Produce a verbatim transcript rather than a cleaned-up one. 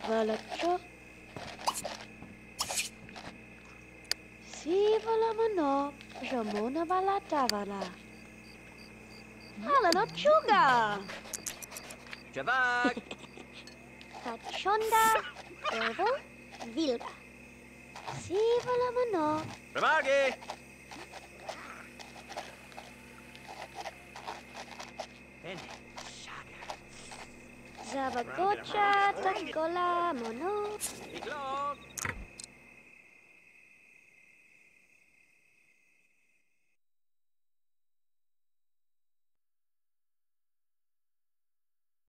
Valacho. Sivala mano, Jamona Valatavala. Halano Chuga. Javak! Kachonda, Ovo, Vilga. Sivala mano. Ramagi! Ene, Shaga. Zavagocha, Tagola, Mono. Iglog!